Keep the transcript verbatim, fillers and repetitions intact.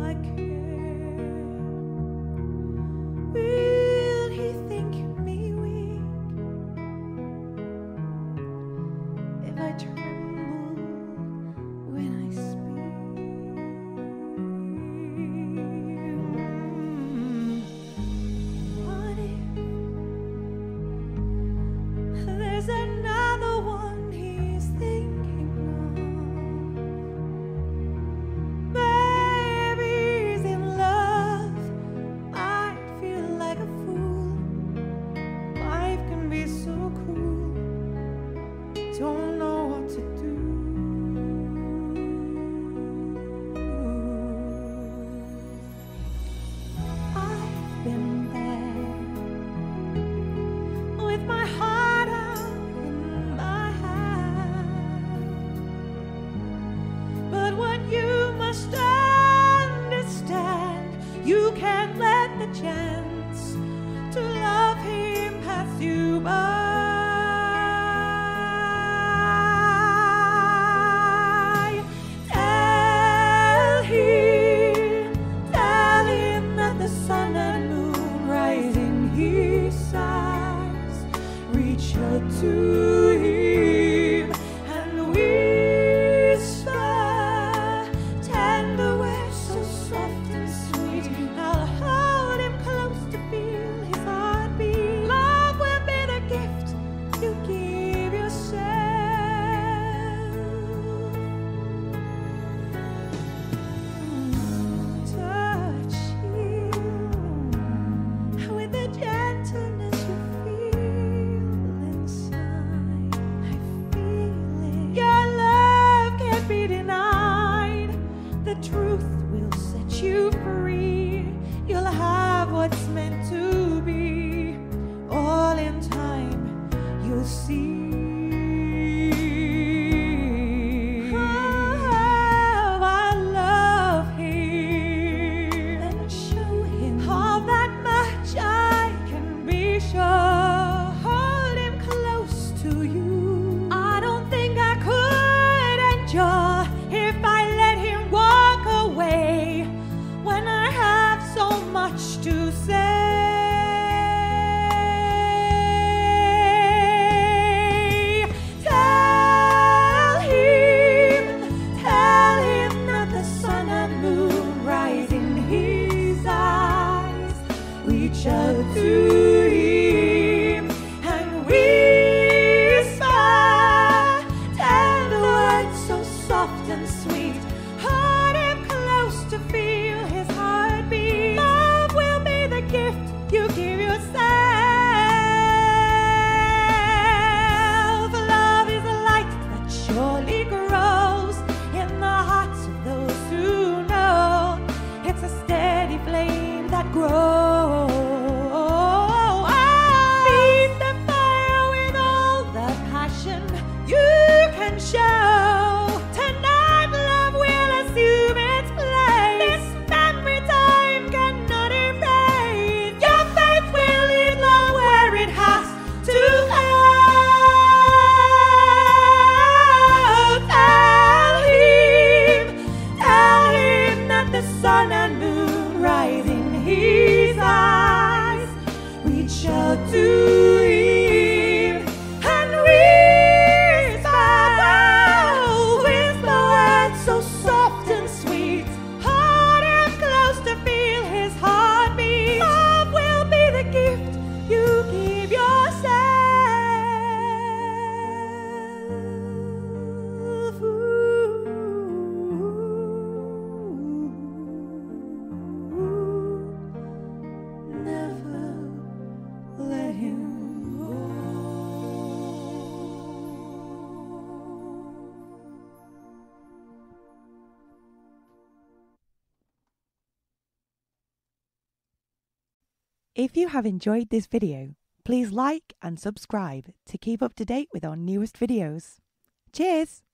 I care. Will he think me weak if I tremble when I speak? What if there's another one he's thinking of? Baby's in love. I feel like a fool. Life can be so cruel. Don't know what to do. I've been there with my heart out in my hand. But what you must understand, you can't let the chance to love him pass you by. Tell him, tell him that the sun and moon rise in his eyes. Reach out to him and whisper tender words so soft and sweet. I'll hold him close to feel his heartbeat. Love will be the gift you give yourself. Touch him with the gentleness you feel inside. I feel it. Your love can't be denied. The truth will set you free. You'll have what's meant to be. All in time, you'll see. Oh, I love him. And show him all that much I can be sure. Hold him close to you. I don't think I could endure if I let him walk away when I have so much to say. Tell him, tell him that the sun and moon rise in his eyes. Reach out to him and whisper tender words so soft and sweet. Hold him close to feel his heartbeat. Love will be the gift you give yourself. Love is a light that surely grows in the hearts of those who know. It's a steady flame that grows. Feed the fire with all the passion you can show. Tonight love will assume its place. This memory time cannot erase. Your faith will lead love where it has to go. Tell him, tell him that the sun and moon rise in his eyes. Reach out to him and whisper, whisper words so soft and sweet. Hold him close to feel his heartbeat. Love will be the gift you give yourself. Never let him go. If you have enjoyed this video, please like and subscribe to keep up to date with our newest videos. Cheers!